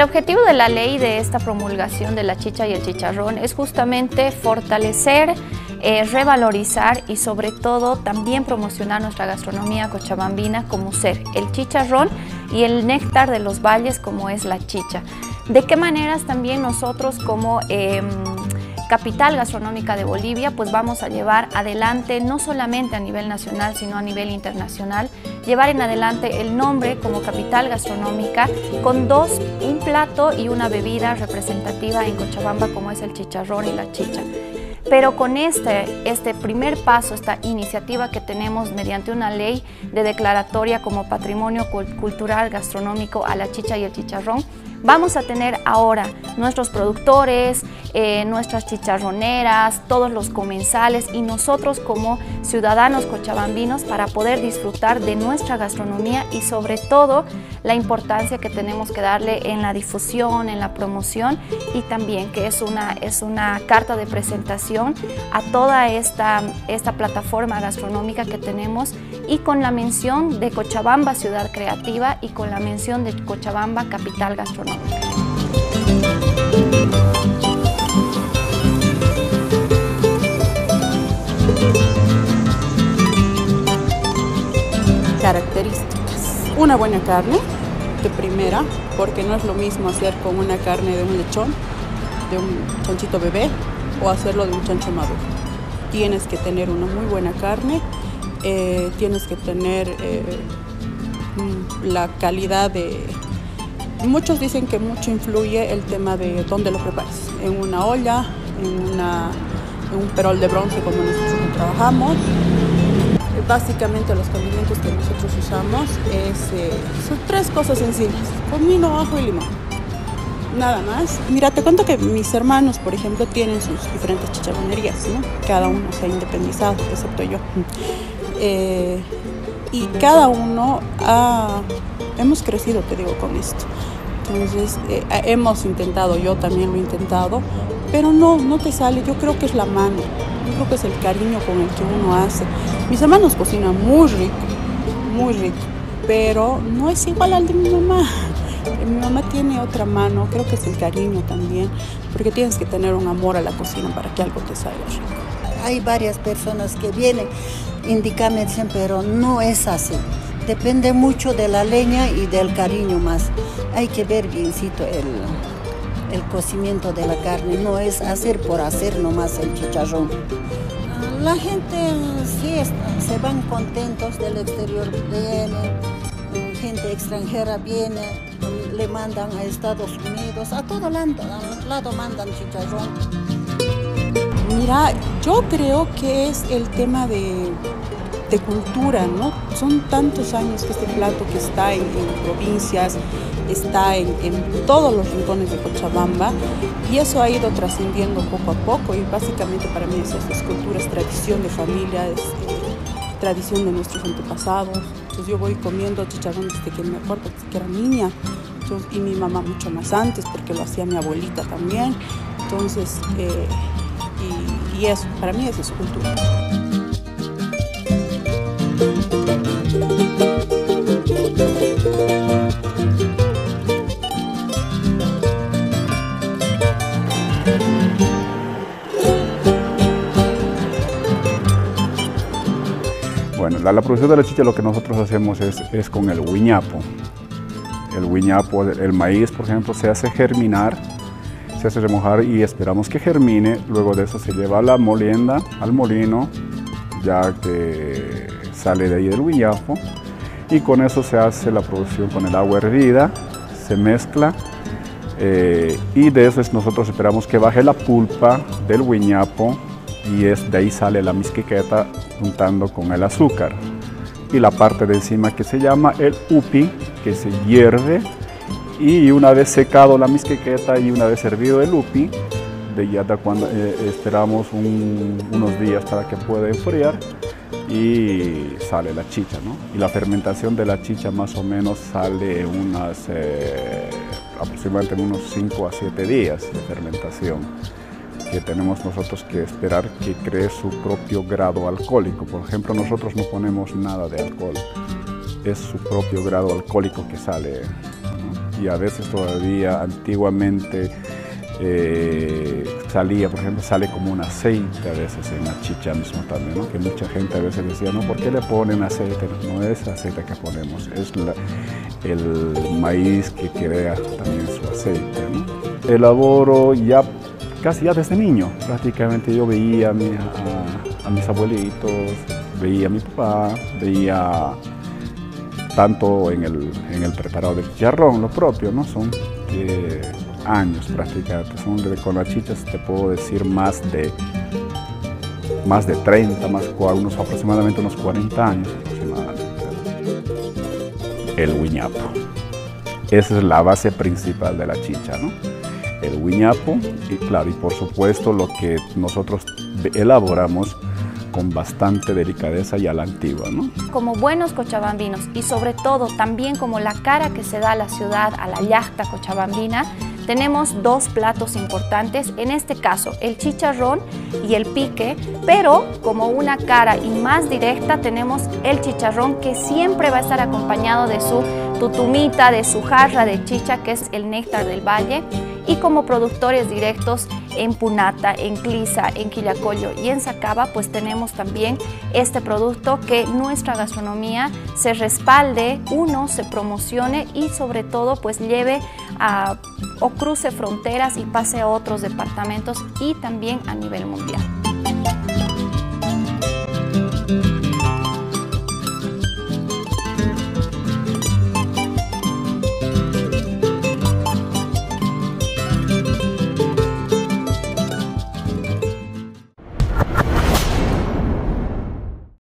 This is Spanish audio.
objetivo de la ley de esta promulgación de la chicha y el chicharrón es justamente fortalecer, revalorizar y sobre todo también promocionar nuestra gastronomía cochabambina como ser el chicharrón y el néctar de los valles como es la chicha. ¿De qué maneras también nosotros como capital gastronómica de Bolivia pues vamos a llevar adelante no solamente a nivel nacional sino a nivel internacional, llevar en adelante el nombre como capital gastronómica con un plato y una bebida representativa en Cochabamba como es el chicharrón y la chicha? Pero con este primer paso, esta iniciativa que tenemos mediante una ley de declaratoria como patrimonio cultural gastronómico a la chicha y el chicharrón, vamos a tener ahora nuestros productores, nuestras chicharroneras, todos los comensales y nosotros como ciudadanos cochabambinos para poder disfrutar de nuestra gastronomía y sobre todo la importancia que tenemos que darle en la difusión, en la promoción y también que es una carta de presentación a toda esta plataforma gastronómica que tenemos y con la mención de Cochabamba Ciudad Creativa y con la mención de Cochabamba Capital Gastronómica. Características. Una buena carne de primera, porque no es lo mismo hacer con una carne de un lechón, de un chanchito bebé, o hacerlo de un chancho maduro. Tienes que tener una muy buena carne, tienes que tener la calidad de... Muchos dicen que mucho influye el tema de dónde lo prepares, en una olla, en un perol de bronce como nosotros lo trabajamos. Básicamente los condimentos que nosotros usamos son tres cosas sencillas: comino, ajo y limón. Nada más. Mira, te cuento que mis hermanos, por ejemplo, tienen sus diferentes chicharronerías, ¿no? Cada uno se ha independizado, excepto yo. Y cada uno hemos crecido, te digo, con esto. Entonces, hemos intentado, yo también lo he intentado, pero no te sale. Yo creo que es la mano, yo creo que es el cariño con el que uno hace. Mis hermanos cocinan muy rico, pero no es igual al de mi mamá. Mi mamá tiene otra mano, creo que es el cariño también, porque tienes que tener un amor a la cocina para que algo te salga rico. Hay varias personas que vienen, indícame, pero no es así. Depende mucho de la leña y del cariño más. Hay que ver biencito el cocimiento de la carne, no es hacer por hacer nomás el chicharrón. La gente sí se van contentos del exterior, viene, gente extranjera viene, le mandan a Estados Unidos, a todo lado mandan chicharrón. Mira, yo creo que es el tema de cultura, ¿no? Son tantos años que este plato que está en provincias, está en todos los rincones de Cochabamba y eso ha ido trascendiendo poco a poco y básicamente para mí es cultura, es tradición de familia, es tradición de nuestros antepasados. Entonces yo voy comiendo chicharrón desde que me acuerdo, desde que era niña. Entonces, y mi mamá mucho más antes porque lo hacía mi abuelita también. Entonces, y eso, para mí eso es cultura. Bueno, la producción de la chicha lo que nosotros hacemos es con el huiñapo. El huiñapo, el maíz, por ejemplo, se hace germinar, se hace remojar y esperamos que germine. Luego de eso se lleva a la molienda, al molino, ya que sale de ahí del huiñapo. Y con eso se hace la producción con el agua hervida, se mezcla y de eso nosotros esperamos que baje la pulpa del huiñapo y de ahí sale la misquiqueta juntando con el azúcar. Y la parte de encima que se llama el upi, que se hierve y una vez secado la misquiqueta y una vez hervido el upi, cuando esperamos unos días para que pueda enfriar y sale la chicha, ¿no? Y la fermentación de la chicha más o menos sale aproximadamente unos 5 a 7 días de fermentación, que tenemos nosotros que esperar que cree su propio grado alcohólico. Por ejemplo, nosotros no ponemos nada de alcohol, es su propio grado alcohólico que sale, ¿no? y a veces todavía antiguamente salía, por ejemplo, sale como un aceite a veces en la chicha mismo también, ¿no? Que mucha gente a veces decía, no, ¿por qué le ponen aceite? No es aceite que ponemos, es el maíz que crea también su aceite, ¿no? Elaboro casi ya desde niño, prácticamente yo veía a mis abuelitos, veía a mi papá, veía tanto en el preparado del chicharrón, lo propio, ¿no? Son años prácticamente, con las chichas te puedo decir más de 30, aproximadamente unos 40 años aproximadamente. El huiñapo, esa es la base principal de la chicha, ¿no? El huiñapo y claro, y por supuesto lo que nosotros elaboramos con bastante delicadeza y a la antigua, ¿no? Como buenos cochabambinos y sobre todo también como la cara que se da a la ciudad, a la llacta cochabambina, tenemos dos platos importantes, en este caso el chicharrón y el pique, pero como una cara y más directa tenemos el chicharrón que siempre va a estar acompañado de su tutumita, de su jarra de chicha, que es el néctar del valle, y como productores directos en Punata, en Clisa, en Quillacollo y en Sacaba, pues tenemos también este producto que nuestra gastronomía se respalde, se promocione y sobre todo pues lleve o cruce fronteras y pase a otros departamentos y también a nivel mundial.